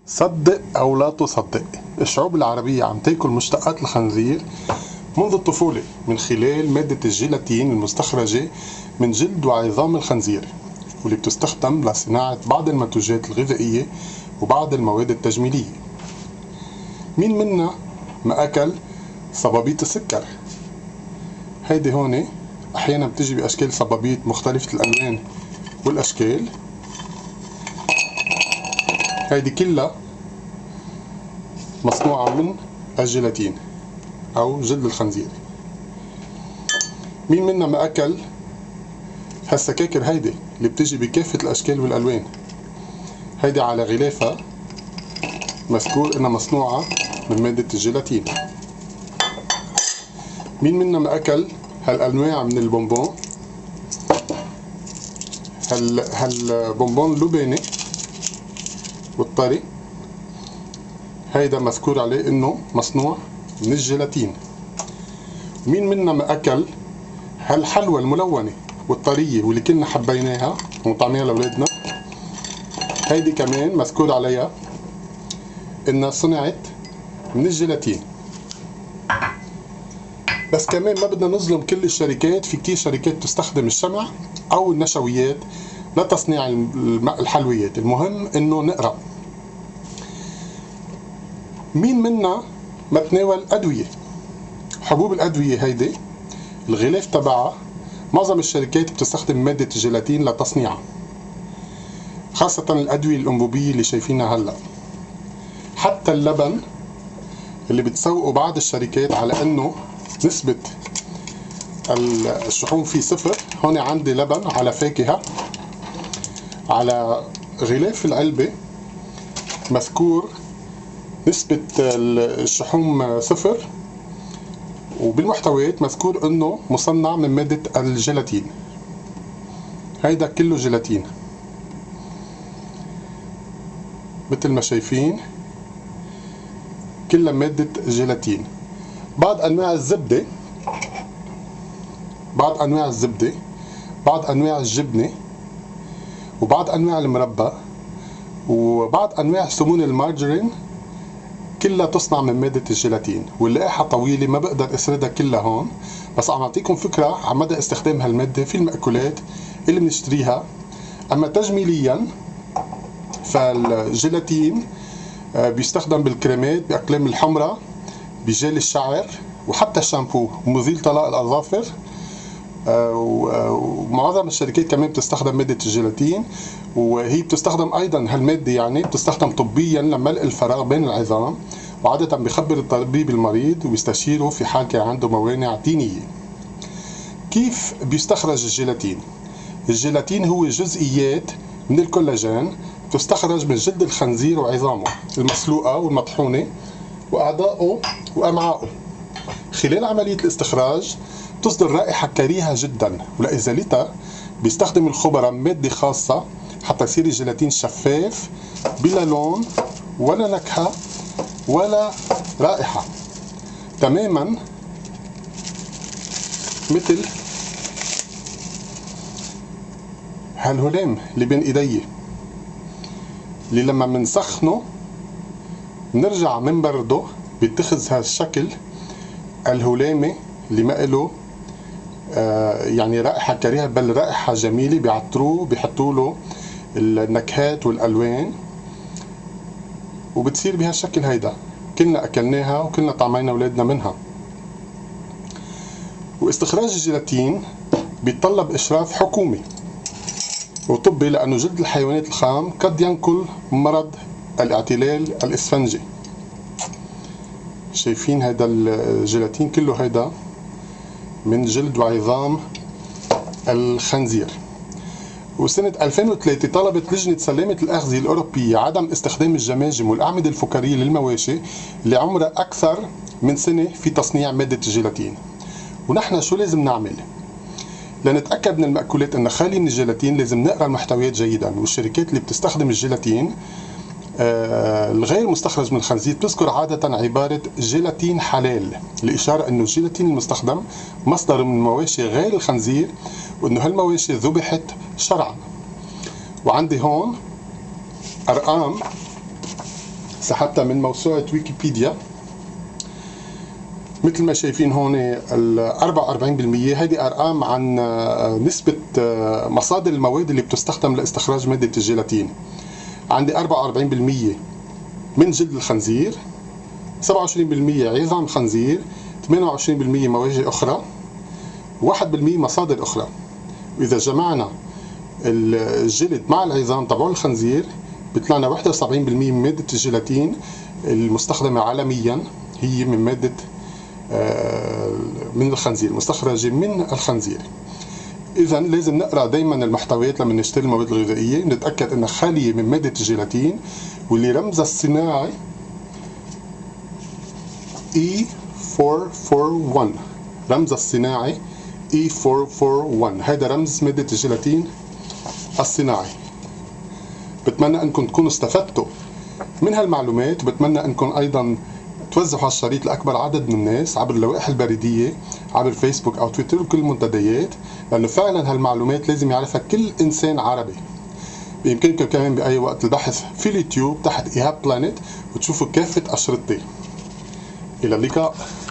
صدق أو لا تصدق، الشعوب العربية عم تاكل مشتقات الخنزير منذ الطفولة من خلال مادة الجيلاتين المستخرجة من جلد وعظام الخنزير، واللي بتستخدم لصناعة بعض المنتوجات الغذائية وبعض المواد التجميلية. مين منا ما أكل صبابيط السكر؟ هيدي هون أحيانا بتجي بأشكال صبابيط مختلفة الألوان والأشكال. هيدي كلها مصنوعة من الجيلاتين أو جلد الخنزير. مين منا ما أكل هالسكاكر هيدي اللي بتجي بكافة الأشكال والألوان؟ هيدي على غلافها مذكور إنها مصنوعة من مادة الجيلاتين. مين منا ما أكل هالأنواع من البونبون؟ هالبونبون اللباني والطري، هيدا مذكور عليه إنه مصنوع من الجيلاتين. مين منا ما أكل هالحلوى الملونة والطرية واللي كلنا حبيناها ونطعميها لأولادنا؟ هيدي كمان مذكور عليها إنها صنعت من الجيلاتين. بس كمان ما بدنا نظلم كل الشركات، في كتير شركات تستخدم الشمع أو النشويات لتصنيع الحلويات. المهم إنه نقرأ. مين منا ما تناول أدوية؟ حبوب الأدوية هيدي الغلاف تبعها معظم الشركات بتستخدم مادة الجيلاتين لتصنيعها، خاصة الأدوية الأنبوبية اللي شايفينها هلأ. حتى اللبن اللي بتسوقوا بعض الشركات على أنه نسبة الشحوم فيه صفر، هون عندي لبن على فاكهة على غلاف العلبة مذكور نسبة الشحوم صفر، وبالمحتويات مذكور انه مصنع من مادة الجيلاتين. هيدا كله جيلاتين مثل ما شايفين، كلها مادة جيلاتين. بعض انواع الزبدة، بعض انواع الجبنة، وبعض انواع المربى، وبعض انواع سمون المارجرين كلها تصنع من مادة الجيلاتين. واللائحة طويلة ما بقدر اسردها كلها هون، بس عم اعطيكم فكرة عن مدى استخدام هالمادة في المأكولات اللي بنشتريها. اما تجميليا فالجيلاتين بيستخدم بالكريمات، بأقلام الحمرة، بجل الشعر، وحتى الشامبو ومزيل طلاء الأظافر. ومعظم الشركات كمان بتستخدم مادة الجيلاتين، وهي بتستخدم أيضا هالمادة يعني بتستخدم طبيا لملء الفراغ بين العظام، وعادة بيخبر الطبيب المريض وبيستشيره في حال كان عنده موانع دينية. كيف بيستخرج الجيلاتين؟ الجيلاتين هو جزئيات من الكولاجين تستخرج من جلد الخنزير وعظامه المسلوقة والمطحونة وأعضائه وأمعائه. خلال عملية الاستخراج تصدر رائحة كريهة جدا، ولإزالتها بيستخدم الخبراء مادة خاصة حتى يصير الجيلاتين شفاف بلا لون ولا نكهة ولا رائحة، تماما مثل هالهلام اللي بين ايدي اللي لما منسخنه بنرجع منبرده بيتخذ هالشكل الهلامي اللي ما له يعني رائحة كريهة، بل رائحة جميلة. بيعطروه بيحطوا له النكهات والألوان وبتصير بهالشكل. هيدا كلنا أكلناها وكلنا طعمينا أولادنا منها. واستخراج الجيلاتين بيتطلب إشراف حكومي وطبي، لأنه جلد الحيوانات الخام قد ينقل مرض الاعتلال الإسفنجي. شايفين هيدا الجيلاتين كله هيدا من جلد وعظام الخنزير. وسنة 2003 طلبت لجنة سلامة الأغذية الأوروبية عدم استخدام الجماجم والأعمدة الفكرية للمواشي اللي عمرها أكثر من سنة في تصنيع مادة الجيلاتين. ونحن شو لازم نعمل؟ لنتأكد من المأكولات أنها خالية من الجيلاتين لازم نقرأ المحتويات جيدا. والشركات اللي بتستخدم الجيلاتين الغير مستخرج من الخنزير بتذكر عادة عبارة جيلاتين حلال، لإشارة أنه الجيلاتين المستخدم مصدر من مواشي غير الخنزير، وأنه هالمواشي ذبحت شرعا. وعندي هون أرقام سحبتها من موسوعة ويكيبيديا. مثل ما شايفين هون ال 44% هيدي أرقام عن نسبة مصادر المواد اللي بتستخدم لاستخراج مادة الجيلاتين. عندي 44% من جلد الخنزير، 27% عظام الخنزير، 28% مواد أخرى، 1% مصادر أخرى. وإذا جمعنا الجلد مع العظام تبع الخنزير بيطلعنا 71% من مادة الجيلاتين المستخدمة عالميا هي من مادة من الخنزير، مستخرجة من الخنزير. إذا لازم نقرأ دايما المحتويات لما نشتري المواد الغذائية، نتأكد أنها خالية من مادة الجيلاتين واللي رمزها الصناعي E441. رمزها الصناعي E441، هذا رمز مادة الجيلاتين الصناعي. بتمنى أنكم تكونوا استفدتوا من هالمعلومات، وبتمنى أنكم أيضا توزعوا هالشريط لأكبر عدد من الناس عبر اللوائح البريدية، عبر فيسبوك أو تويتر وكل المنتديات، لأنه فعلا هالمعلومات لازم يعرفها كل إنسان عربي. بإمكانكم كمان بأي وقت البحث في اليوتيوب تحت إيهاب بلانيت وتشوفوا كافة أشرطتي. إلى اللقاء.